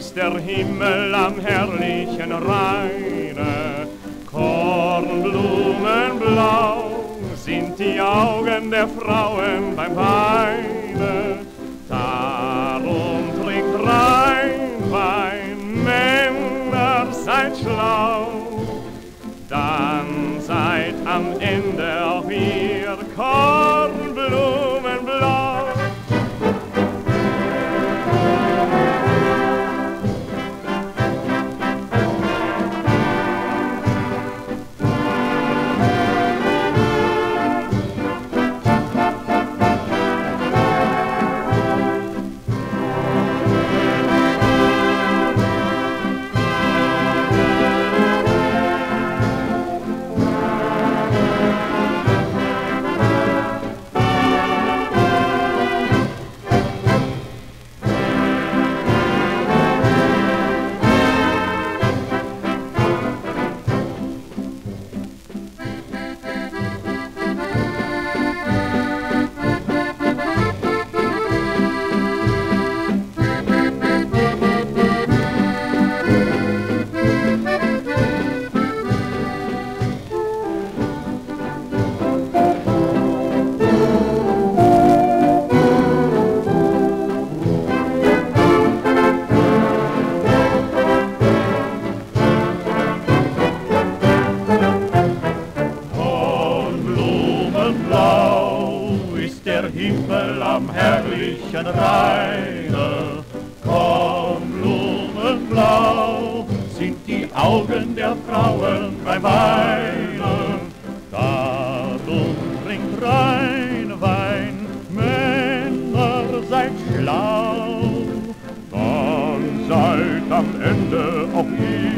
ist der Himmel am herrlichen Rheine. Kornblumenblau sind die Augen der Frauen beim Weine. Darum trinkt Rheinwein, Männer, seid schlau, dann seid am Ende auch ihr Kornblumenblau. Der Himmel am herrlichen Rheine, Kornblumenblau sind die Augen der Frauen beim Weinen. Darum trinkt Rheinwein, Männer, seid schlau, dann seid am Ende auch ihr